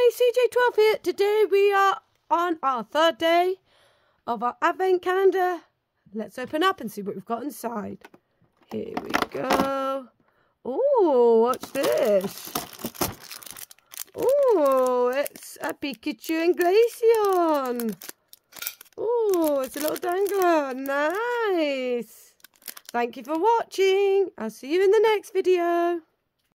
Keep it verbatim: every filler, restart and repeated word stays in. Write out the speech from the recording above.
Hi, C J twelve here. Today we are on our third day of our Advent Calendar. Let's open up and see what we've got inside. Here we go. Oh, what's this? Oh, it's a Pikachu and Glaceon. Oh, it's a little dangler. Nice. Thank you for watching. I'll see you in the next video.